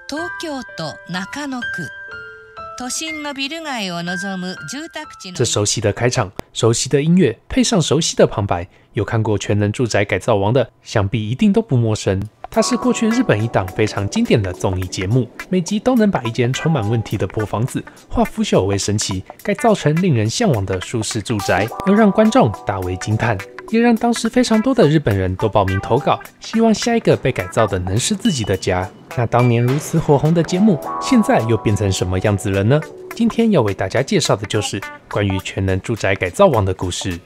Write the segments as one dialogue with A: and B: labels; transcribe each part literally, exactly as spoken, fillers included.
A: 東京都中野区。都心のビル街を望む住宅地の。
B: 这熟悉的开场，熟悉的音乐，配上熟悉的旁白，有看过《全能住宅改造王》的，想必一定都不陌生。它是过去日本一档非常经典的综艺节目，每集都能把一间充满问题的破房子化腐朽为神奇，改造成令人向往的舒适住宅，而让观众大为惊叹，也让当时非常多的日本人都报名投稿，希望下一个被改造的能是自己的家。那当年如此火红的节目，现在又变成什么样子了呢？今天要为大家介绍的就是关于全能住宅改造王的故事。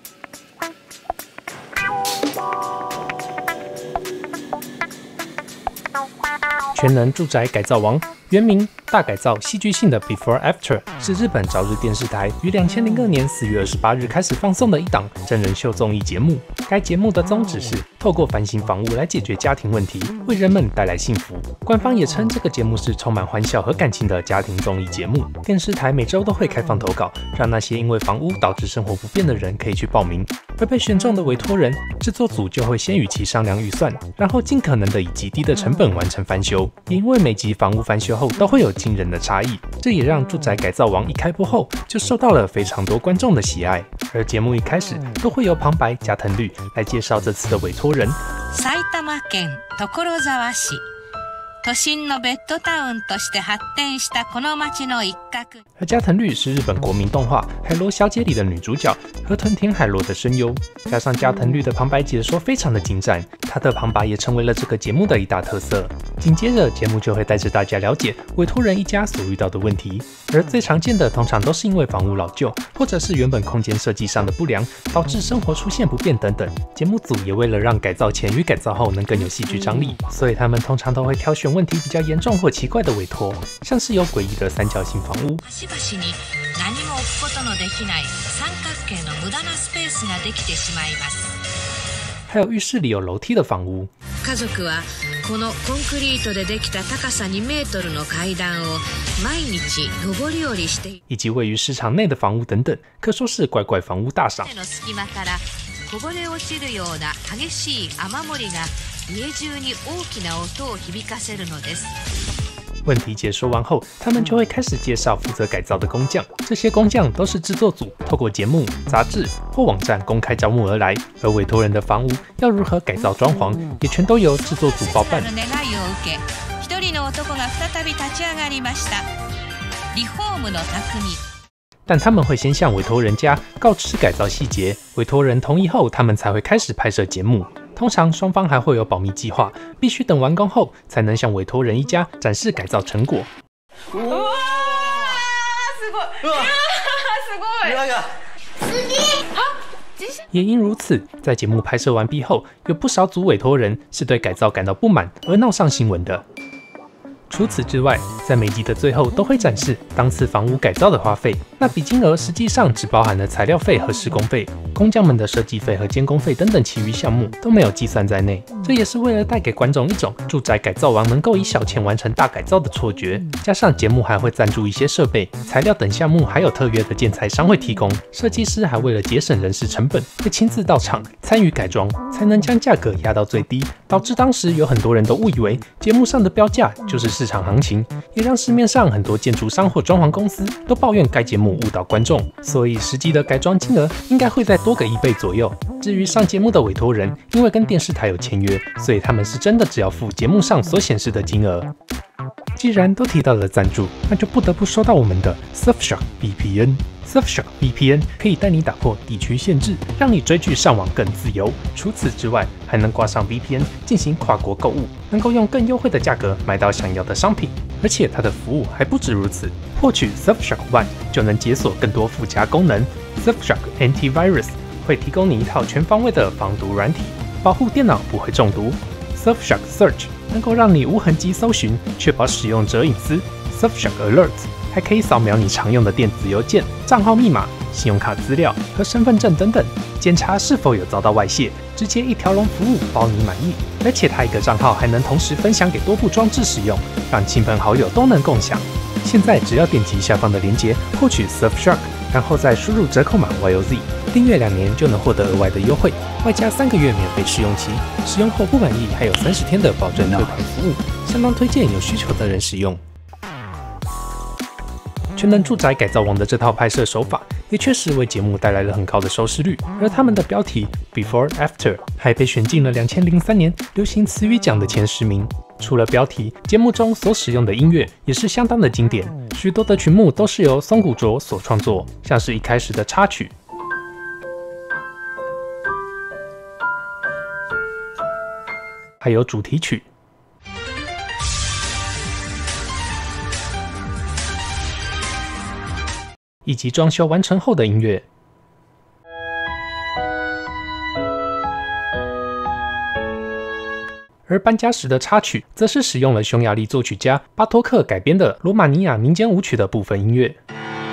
B: 全能住宅改造王原名大改造戏剧性的 Before After， 是日本朝日电视台于二零零二年四月二十八日开始放送的一档真人秀综艺节目。该节目的宗旨是透过翻新房屋来解决家庭问题，为人们带来幸福。官方也称这个节目是充满欢笑和感情的家庭综艺节目。电视台每周都会开放投稿，让那些因为房屋导致生活不便的人可以去报名。而被选中的委托人，制作组就会先与其商量预算，然后尽可能的以极低的成本完成翻修。也因为每集房屋翻修后都会有惊人的差异，这也让住宅改造王一开播后就受到了非常多观众的喜爱。而节目一开始都会由旁白加藤绿来介绍这次的委托人。
A: 埼玉県所沢市。都心のベッドタウンとして発展したこの街の一角。
B: 而加藤绿是日本国民动画《海螺小姐》里的女主角河豚田海螺的声优，加上加藤绿的旁白解说非常的精湛，她的旁白也成为了这个节目的一大特色。紧接着节目就会带着大家了解委托人一家所遇到的问题，而最常见的通常都是因为房屋老旧，或者是原本空间设计上的不良，导致生活出现不便等等。节目组也为了让改造前与改造后能更有戏剧張力，所以他们通常都会挑选问题比较严重或奇怪的委托，像是有诡异的三角形房屋，
A: 端々に何も置くことのできない三角形の無駄なスペースができてしまいます。
B: 还有浴室里有楼梯的房屋。
A: 家族はこのコンクリートでできた高さにメートルの階段を毎日上り下りして、
B: 以及位于市場内的房屋等等，可说是怪怪房屋大赏。
A: の隙間からこぼれ落ちるような激しい雨漏りが家中に大きな音を響かせるのです。
B: 问题解说完后，他们就会开始介绍负责改造的工匠。这些工匠都是制作组透过节目、杂志或网站公开招募而来，而委托人的房屋要如何改造装潢，也全都由制作组包办。
A: 一人の男が再び立ち上がりました。リフォームの匠。
B: 但他们会先向委托人家告知改造细节，委托人同意后，他们才会开始拍摄节目。通常双方还会有保密计划，必须等完工后才能向委托人一家展示改造成果。
C: 哇，すごい！うわ，すごい！那个，司机，好。
B: 也因如此，在节目拍摄完毕后，有不少组委托人是对改造感到不满而闹上新闻的。除此之外，在每集的最后都会展示当次房屋改造的花费，那笔金额实际上只包含了材料费和施工费，工匠们的设计费和监工费等等其余项目都没有计算在内。这也是为了带给观众一种住宅改造王能够以小钱完成大改造的错觉。加上节目还会赞助一些设备、材料等项目，还有特约的建材商会提供。设计师还为了节省人事成本，会亲自到场参与改装，才能将价格压到最低，导致当时有很多人都误以为节目上的标价就是市场行情，也让市面上很多建筑商或装潢公司都抱怨该节目误导观众，所以实际的改装金额应该会再多个一倍左右。至于上节目的委托人，因为跟电视台有签约，所以他们是真的只要付节目上所显示的金额。既然都提到了赞助，那就不得不说到我们的 Surfshark V P N。Surfshark V P N 可以带你打破地区限制，让你追剧上网更自由。除此之外，还能挂上 V P N 进行跨国购物，能够用更优惠的价格买到想要的商品。而且它的服务还不止如此，获取 Surfshark One 就能解锁更多附加功能。Surfshark Antivirus 会提供你一套全方位的防毒软体，保护电脑不会中毒。Surfshark Search 能够让你无痕迹搜寻，确保使用者隐私。Surfshark Alert 还可以扫描你常用的电子邮件、账号密码、信用卡资料和身份证等等，检查是否有遭到外泄，直接一条龙服务，包你满意。而且它一个账号还能同时分享给多部装置使用，让亲朋好友都能共享。现在只要点击下方的链接，获取 Surfshark， 然后再输入折扣码 Y O Z， 订阅两年就能获得额外的优惠，外加三个月免费试用期，使用后不满意还有三十天的保证退款服务，相当推荐有需求的人使用。全能住宅改造王的这套拍摄手法，也确实为节目带来了很高的收视率，而他们的标题 Before After 还被选进了二零零三年流行词语奖的前十名。除了标题，节目中所使用的音乐也是相当的经典，许多的曲目都是由松谷卓所创作，像是一开始的插曲，还有主题曲，以及装修完成后的音乐。而搬家时的插曲，则是使用了匈牙利作曲家巴托克改编的罗马尼亚民间舞曲的部分音乐。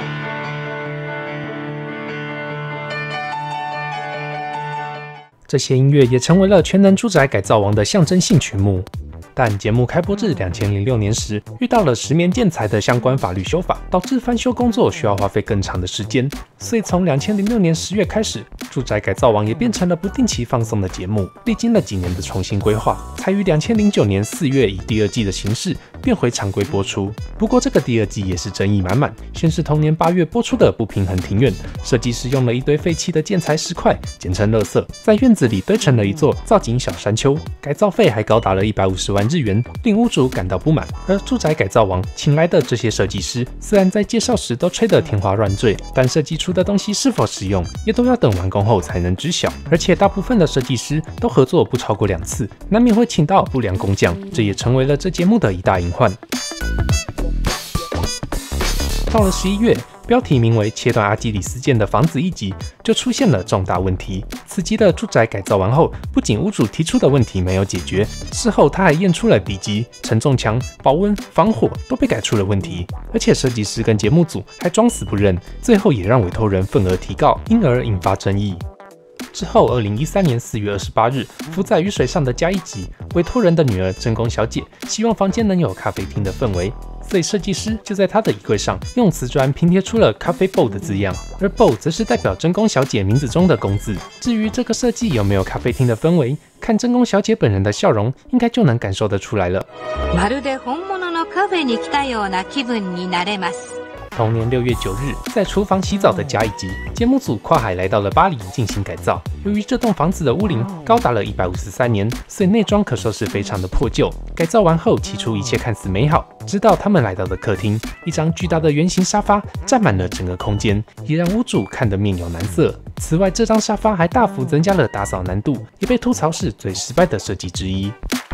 B: 这些音乐也成为了全能住宅改造王的象征性曲目。但节目开播至二零零六年时，遇到了十年建材的相关法律修法，导致翻修工作需要花费更长的时间。所以从二零零六年十月开始，住宅改造王也变成了不定期放送的节目。历经了几年的重新规划，才于二零零九年四月以第二季的形式变回常规播出。不过这个第二季也是争议满满，先是同年八月播出的不平衡庭院，设计师用了一堆废弃的建材石块，简称垃圾，在院子里堆成了一座造景小山丘，改造费还高达了一百五十万日元，令屋主感到不满。而住宅改造王请来的这些设计师，虽然在介绍时都吹得天花乱坠，但设计出的东西是否实用，也都要等完工后才能知晓。而且大部分的设计师都合作不超过两次，难免会请到不良工匠，这也成为了这节目的一大隐患。到了十一月，标题名为《切断阿基里斯腱的房子》一集就出现了重大问题。此集的住宅改造完后，不仅屋主提出的问题没有解决，事后他还验出了底基、承重墙、保温、防火都被改出了问题，而且设计师跟节目组还装死不认，最后也让委托人愤而提告，因而引发争议。之后，二零一三年四月二十八日，浮在雨水上的家一集，委托人的女儿真宫小姐希望房间能有咖啡厅的氛围，所以设计师就在她的衣柜上用瓷砖拼贴出了咖啡 bowl 的字样，而 bowl 则是代表真宫小姐名字中的宫字。至于这个设计有没有咖啡厅的氛围，看真宫小姐本人的笑容，应该就能感受得出来了。
A: まるで本物のカフェに来たような気分になれます。
B: 同年六月九日，在厨房洗澡的家一集，节目组跨海来到了巴黎进行改造。由于这栋房子的屋龄高达了一百五十三年，所以内装可说是非常的破旧。改造完后，起初一切看似美好，直到他们来到的客厅，一张巨大的圆形沙发占满了整个空间，也让屋主看得面有难色。此外，这张沙发还大幅增加了打扫难度，也被吐槽是最失败的设计之一。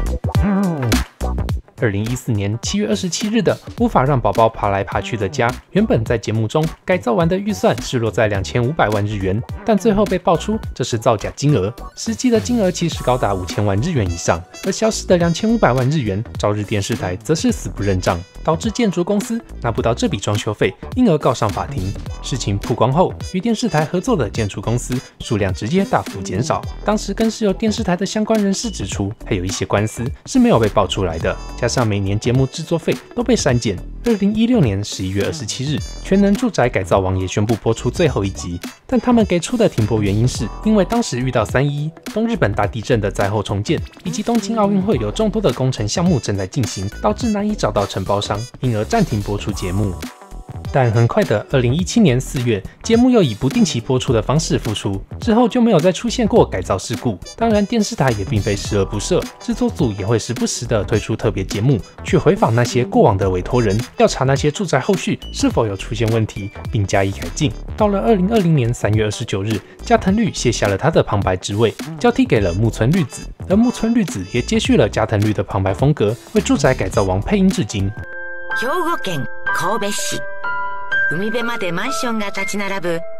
B: 二零一四年七月二十七日的无法让宝宝爬来爬去的家，原本在节目中改造完的预算是落在两千五百万日元，但最后被爆出这是造假金额，实际的金额其实高达五千万日元以上，而消失的两千五百万日元，朝日电视台则是死不认账，导致建筑公司拿不到这笔装修费，因而告上法庭。事情曝光后，与电视台合作的建筑公司数量直接大幅减少，当时更是有电视台的相关人士指出，还有一些官司是没有被爆出来的。加上每年节目制作费都被删减。二零一六年十一月二十七日，全能住宅改造王也宣布播出最后一集，但他们给出的停播原因是因为当时遇到三一一东日本大地震的灾后重建，以及东京奥运会有众多的工程项目正在进行，导致难以找到承包商，因而暂停播出节目。但很快的二零一七年四月，节目又以不定期播出的方式复出，之后就没有再出现过改造事故。当然，电视台也并非视而不赦，制作组也会时不时的推出特别节目，去回访那些过往的委托人，调查那些住宅后续是否有出现问题，并加以改进。到了二零二零年三月二十九日，加藤绿卸下了他的旁白职位，交替给了木村绿子，而木村绿子也接续了加藤绿的旁白风格，为住宅改造王配音至今。
D: 兵庫県神戸市海辺までマンションが立ち並ぶ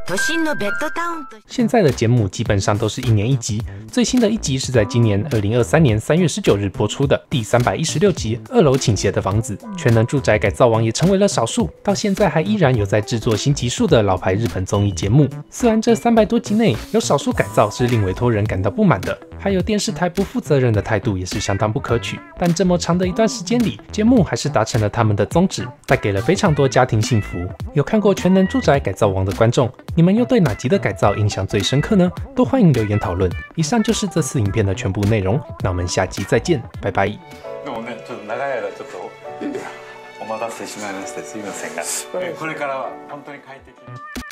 B: 现在的节目基本上都是一年一集，最新的一集是在今年二零二三年三月十九日播出的第三百一十六集《二楼倾斜的房子》。全能住宅改造王也成为了少数，到现在还依然有在制作新集数的老牌日本综艺节目。虽然这三百多集内有少数改造是令委托人感到不满的，还有电视台不负责任的态度也是相当不可取，但这么长的一段时间里，节目还是达成了他们的宗旨，带给了非常多家庭幸福。有看过《全能住宅改造王》的观众，你们又对哪集的改造印象最深刻呢？都欢迎留言討論。以上就是這次影片的全部內容，那我們下集再見，拜拜。でもね、ちょっと長い間ちょっとお待たせしまいましてすいませんが、これからは本当に快適に。